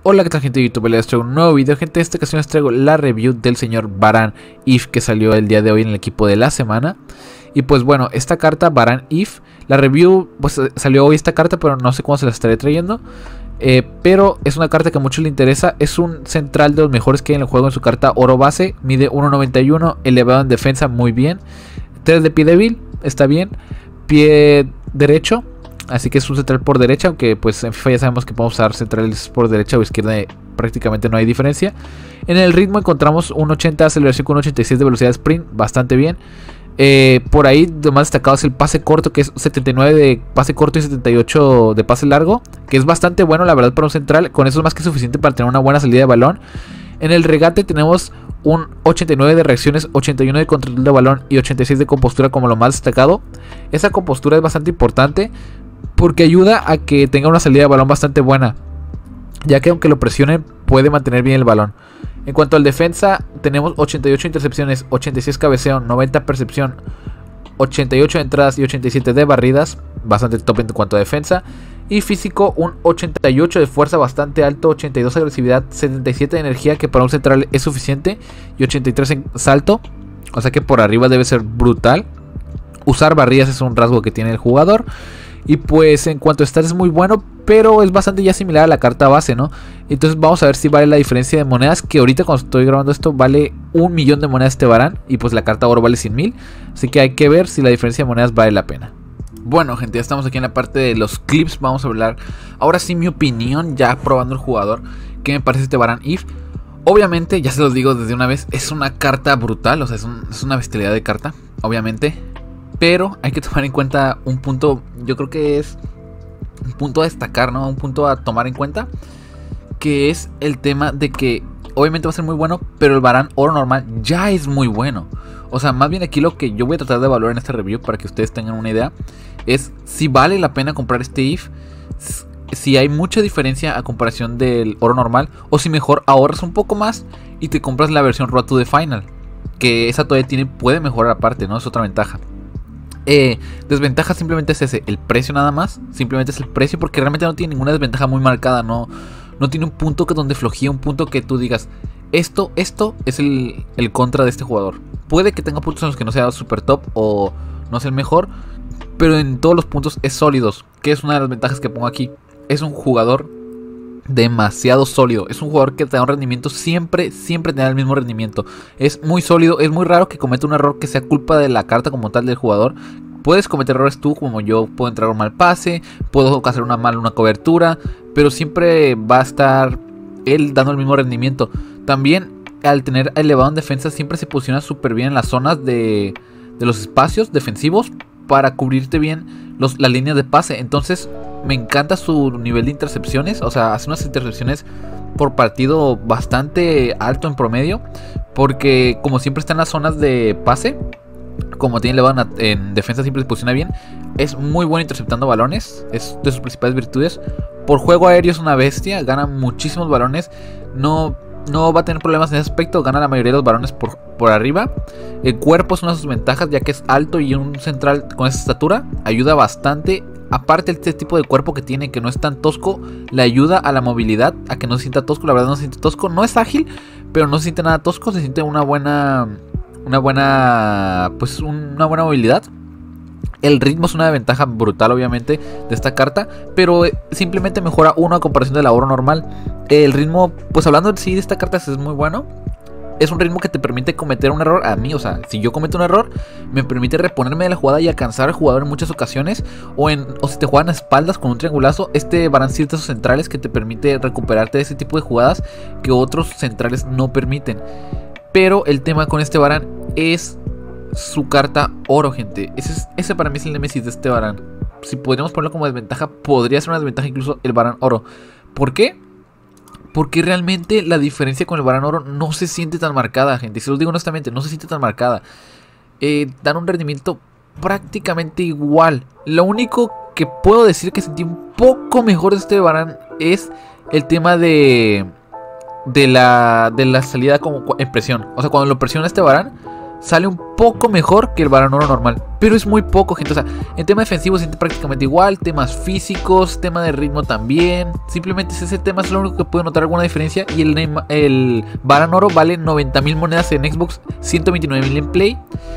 Hola, ¿qué tal, gente de YouTube? Les traigo un nuevo video, gente. En esta ocasión les traigo la review del señor Varane If, que salió el día de hoy en el equipo de la semana. Y pues bueno, esta carta Varane If, la review, pues salió hoy esta carta, pero no sé cuándo se la estaré trayendo. Pero es una carta que a muchos le interesa. Es un central de los mejores que hay en el juego en su carta oro base. Mide 1.91, elevado en defensa muy bien. 3 de pie débil, está bien. Pie derecho, así que es un central por derecha, aunque pues en FIFA ya sabemos que podemos usar centrales por derecha o izquierda, prácticamente no hay diferencia. En el ritmo encontramos un 80 de aceleración con un 86 de velocidad sprint, bastante bien. Por ahí lo más destacado es el pase corto, que es 79 de pase corto y 78 de pase largo, que es bastante bueno la verdad para un central. Con eso es más que suficiente para tener una buena salida de balón. En el regate tenemos un 89 de reacciones, 81 de control de balón y 86 de compostura como lo más destacado. Esa compostura es bastante importante porque ayuda a que tenga una salida de balón bastante buena, ya que aunque lo presionen puede mantener bien el balón. En cuanto al defensa, tenemos 88 intercepciones, 86 cabeceo, 90 percepción, 88 de entradas y 87 de barridas, bastante top en cuanto a defensa. Y físico, un 88 de fuerza, bastante alto, 82 de agresividad, 77 de energía, que para un central es suficiente, y 83 en salto, o sea que por arriba debe ser brutal. Usar barridas es un rasgo que tiene el jugador. Y pues en cuanto a stats es muy bueno, pero es bastante ya similar a la carta base, ¿no? Entonces vamos a ver si vale la diferencia de monedas, que ahorita cuando estoy grabando esto vale 1.000.000 de monedas este Varane, y pues la carta oro vale 100.000. Así que hay que ver si la diferencia de monedas vale la pena. Bueno, gente, ya estamos aquí en la parte de los clips. Vamos a hablar ahora sí mi opinión, ya probando el jugador. ¿Qué me parece este Varane If? Obviamente, ya se los digo desde una vez, es una carta brutal, o sea, es una bestialidad de carta, obviamente. Pero hay que tomar en cuenta un punto, yo creo que es un punto a destacar, ¿no? Un punto a tomar en cuenta, que es el tema de que obviamente va a ser muy bueno, pero el Varane oro normal ya es muy bueno. O sea, más bien aquí lo que yo voy a tratar de evaluar en este review, para que ustedes tengan una idea, es si vale la pena comprar este If, si hay mucha diferencia a comparación del oro normal, o si mejor ahorras un poco más y te compras la versión Road to the Final, que esa todavía puede mejorar aparte, ¿no? Es otra ventaja. Desventaja simplemente es ese, el precio nada más. Simplemente es el precio, porque realmente no tiene ninguna desventaja muy marcada. No tiene un punto que donde flojea, un punto que tú digas esto es el contra de este jugador. Puede que tenga puntos en los que no sea super top o no sea el mejor, pero en todos los puntos es sólidos, que es una de las ventajas que pongo aquí. Es un jugador demasiado sólido, es un jugador que te da un rendimiento, siempre te da el mismo rendimiento. Es muy sólido, es muy raro que cometa un error que sea culpa de la carta como tal del jugador. Puedes cometer errores tú, como yo puedo entrar un mal pase, puedo hacer una cobertura, pero siempre va a estar él dando el mismo rendimiento. También al tener elevado en defensa siempre se posiciona súper bien en las zonas de los espacios defensivos para cubrirte bien las líneas de pase. Entonces me encanta su nivel de intercepciones, o sea, hace unas intercepciones por partido bastante alto en promedio, porque como siempre está en las zonas de pase, como tiene elevado en defensa, siempre se posiciona bien. Es muy bueno interceptando balones, es de sus principales virtudes. Por juego aéreo es una bestia, gana muchísimos balones, no va a tener problemas en ese aspecto, gana la mayoría de los balones por arriba. El cuerpo es una de sus ventajas, ya que es alto y un central con esa estatura ayuda bastante. Aparte, este tipo de cuerpo que tiene, que no es tan tosco, le ayuda a la movilidad, a que no se sienta tosco. La verdad no se siente tosco, no es ágil, pero no se siente nada tosco, se siente una buena movilidad. El ritmo es una ventaja brutal, obviamente, de esta carta, pero simplemente mejora uno a comparación de la oro normal. El ritmo, pues hablando sí de esta carta, es muy bueno. Es un ritmo que te permite cometer un error. A mí, o sea, si yo cometo un error, me permite reponerme de la jugada y alcanzar al jugador en muchas ocasiones. O si te juegan a espaldas con un triangulazo, van ciertos centrales que te permite recuperarte de ese tipo de jugadas que otros centrales no permiten. Pero el tema con este Varane es su carta oro, gente. Ese para mí es el némesis de este Varane. Si podríamos ponerlo como desventaja, podría ser una desventaja incluso el Varane oro. ¿Por qué? Porque realmente la diferencia con el Varane oro no se siente tan marcada, gente. Si os digo honestamente, no se siente tan marcada. Dan un rendimiento prácticamente igual. Lo único que puedo decir que sentí un poco mejor de este Varane es el tema de la salida como en presión. O sea, cuando lo presiona este Varane, sale un poco mejor que el Baran oro normal, pero es muy poco, gente. O sea, en tema defensivo se siente prácticamente igual, temas físicos, tema de ritmo también. Simplemente ese tema es lo único que puede notar alguna diferencia. Y el Baran oro vale 90.000 monedas en Xbox, 129.000 en Play.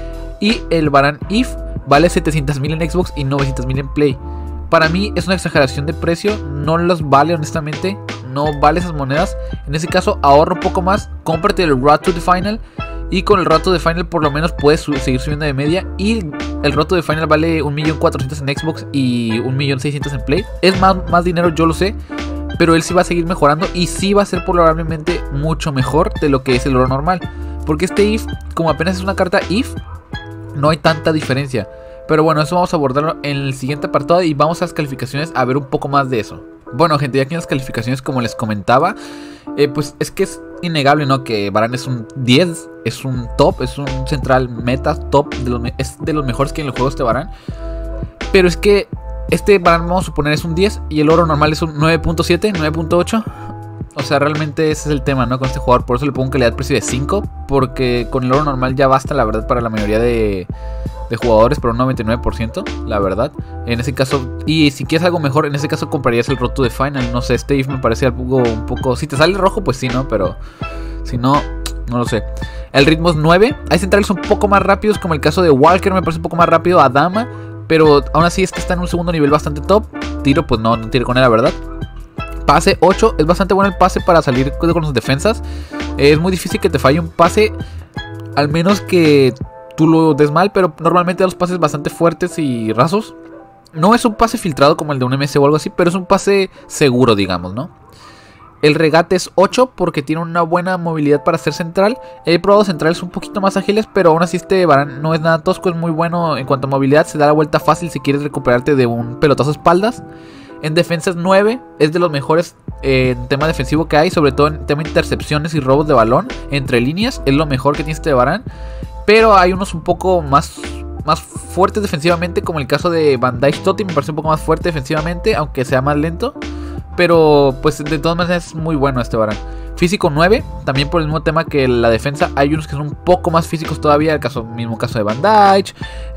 Y el Baran If vale 700.000 en Xbox y 900.000 en Play. Para mí es una exageración de precio, no los vale honestamente, no vale esas monedas. En ese caso ahorra un poco más, cómprate el Road to the Final. Y con el Road to the Final por lo menos puedes seguir subiendo de media. Y el Road to the Final vale 1.400.000 en Xbox y 1.600.000 en Play. Es más dinero, yo lo sé, pero él sí va a seguir mejorando. Y sí va a ser probablemente mucho mejor de lo que es el oro normal. Porque este If, como apenas es una carta If, no hay tanta diferencia. Pero bueno, eso vamos a abordarlo en el siguiente apartado. Y vamos a las calificaciones a ver un poco más de eso. Bueno, gente, ya aquí en las calificaciones, como les comentaba, pues es que es innegable, ¿no? Que Baran es un 10, es un top, es un central meta top, es de los mejores que hay en el juego este Baran. Pero es que este Baran, vamos a suponer, es un 10 y el oro normal es un 9.7, 9.8. O sea, realmente ese es el tema, ¿no? Con este jugador, por eso le pongo un calidad-precio de 5, porque con el oro normal ya basta, la verdad, para la mayoría de jugadores, pero un 99%, la verdad. En ese caso, y si quieres algo mejor, en ese caso comprarías el Road to the Final. No sé, este If me parece algo un poco... Si te sale rojo, pues sí, ¿no? Pero si no, no lo sé. El ritmo es 9. Hay centrales un poco más rápidos, como el caso de Walker, me parece un poco más rápido. Adama, pero aún así este está en un segundo nivel bastante top. Tiro, pues no tiro con él, la verdad. Pase 8, es bastante bueno el pase para salir con las defensas. Es muy difícil que te falle un pase, al menos que tú lo des mal, pero normalmente da los pases bastante fuertes y rasos. No es un pase filtrado como el de un MS o algo así, pero es un pase seguro, digamos, ¿no? El regate es 8 porque tiene una buena movilidad para ser central. He probado centrales un poquito más ágiles, pero aún así este Baran no es nada tosco, es muy bueno en cuanto a movilidad. Se da la vuelta fácil si quieres recuperarte de un pelotazo a espaldas. En defensa es 9, es de los mejores en tema defensivo que hay, sobre todo en tema de intercepciones y robos de balón entre líneas. Es lo mejor que tiene este Baran. Pero hay unos un poco más fuertes defensivamente, como el caso de Bandai Totti, me parece un poco más fuerte defensivamente, aunque sea más lento. Pero pues de todas maneras es muy bueno este Baran. Físico 9, también por el mismo tema que la defensa. Hay unos que son un poco más físicos todavía, mismo caso de Bandai.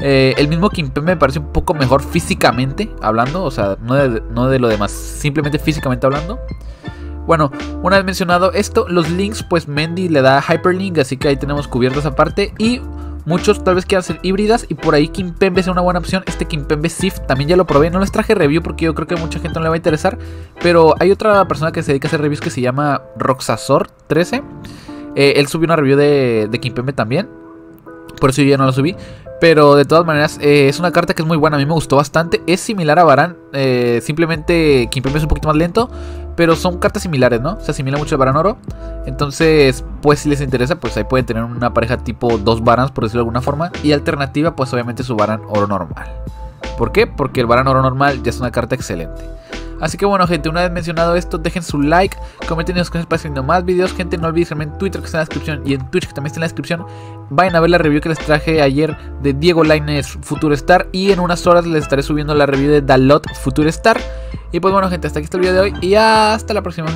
El mismo Kimpembe me parece un poco mejor físicamente hablando, o sea, no de lo demás, simplemente físicamente hablando. Bueno, una vez mencionado esto, los links, pues Mendy le da Hyperlink, así que ahí tenemos cubierta esa parte. Y muchos tal vez quieran ser híbridas y por ahí Kimpembe sea una buena opción. Este Kimpembe Sif también ya lo probé, no les traje review porque yo creo que a mucha gente no le va a interesar. Pero hay otra persona que se dedica a hacer reviews que se llama Roxazor13. Él subió una review de Kimpembe también, por eso yo ya no la subí. Pero de todas maneras es una carta que es muy buena, a mí me gustó bastante. Es similar a Baran, simplemente Kimpembe es un poquito más lento, pero son cartas similares, ¿no? Se asimila mucho al Baran oro. Entonces, pues si les interesa, pues ahí pueden tener una pareja tipo 2 Barans, por decirlo de alguna forma. Y alternativa, pues obviamente su Baran oro normal. ¿Por qué? Porque el Baran oro normal ya es una carta excelente. Así que bueno, gente, una vez mencionado esto, dejen su like, comenten en los comentarios para haciendo más videos. Gente, no olviden en Twitter que está en la descripción y en Twitch que también está en la descripción. Vayan a ver la review que les traje ayer de Diego Lainez Futuro Star. Y en unas horas les estaré subiendo la review de Dalot Futuro Star. Y pues bueno, gente, hasta aquí está el video de hoy y hasta la próxima.